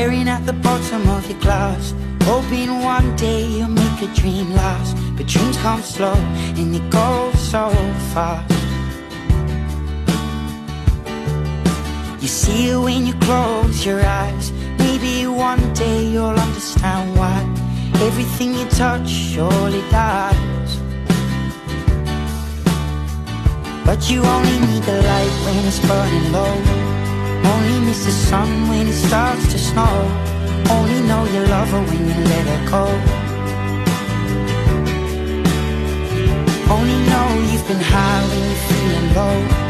staring at the bottom of your glass, hoping one day you'll make a dream last. But dreams come slow and they go so fast. You see it when you close your eyes. Maybe one day you'll understand why everything you touch surely dies. But you only need the light when it's burning low. Only miss the sun when it starts to snow. Only know you love her when you let her go. Only know you've been high when you're feeling low.